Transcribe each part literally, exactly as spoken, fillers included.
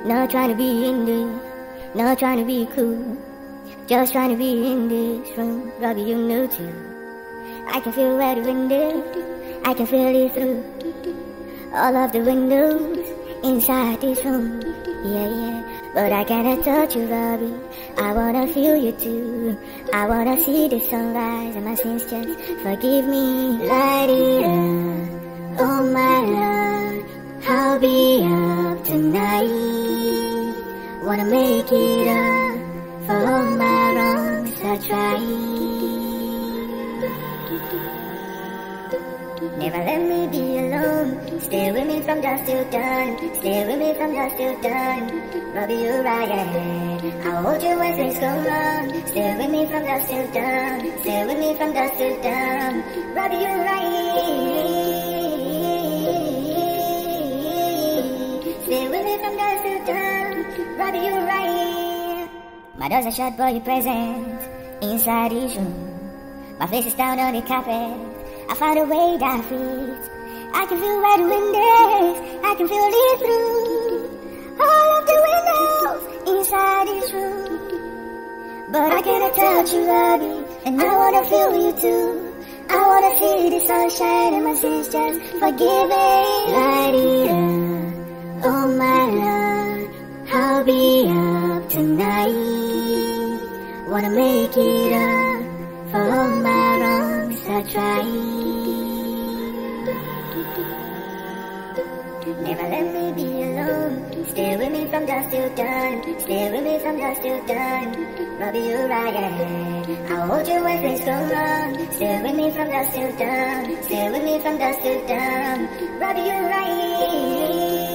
Not trying to be in this, not trying to be cool, just trying to be in this room. Robbie, you know too. I can feel where the wind is, I can feel it through all of the windows inside this room. Yeah, yeah, but I cannot touch you, Robbie. I wanna feel you too. I wanna see the sunrise and my sins, just forgive me. Light it up, oh my love, I'll be up tonight. Wanna make it up for all my wrongs I tried. Never let me be alone. Stay with me from dusk till dawn. Stay with me from dusk till dawn. Robbie, you're right, yeah. I'll hold you when things go wrong. Stay with me from dusk till dawn. Stay with me from dusk till dawn. Robbie, you're right. Stay with me from dusk till dawn. Robbie, you're right. My doors are shut, but you're present inside each room. My face is down on the carpet. I found a way that fits. I can feel where the wind is, I can feel it through all of the windows inside this room. But I cannot touch you, Robbie, and I wanna feel you too. I wanna see the sunshine and my sins, just forgive me. Light it up, oh my love, I'll be up tonight. Wanna make it up for all my wrongs I tried. Never let me be alone. Stay with me from dusk till dawn. Stay with me from dusk till dawn. Robbie, you're right, yeah. I'll hold you when things go wrong. Stay with me from dusk till dawn. Stay with me from dusk till dawn. Robbie, you're right.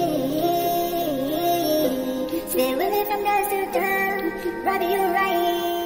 Stay with me from dusk till dawn. Robbie, you're right.